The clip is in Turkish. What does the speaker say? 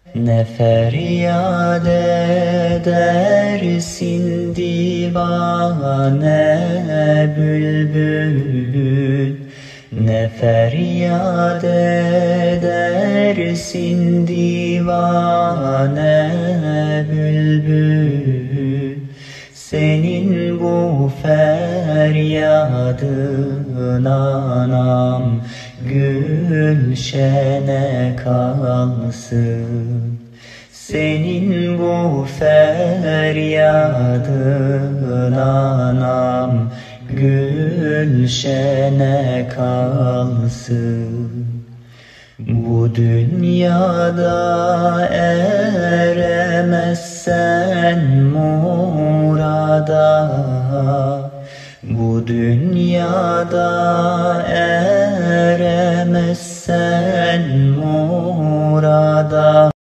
Ne feryat edersin divane bülbül, ne feryat edersin divane bülbül. Senin bu feryadın anam gülşene kalsın. Senin bu feryadın anam gülşene kalsın. Bu dünyada eremezsen murada, bu dünyada eremezsen murada.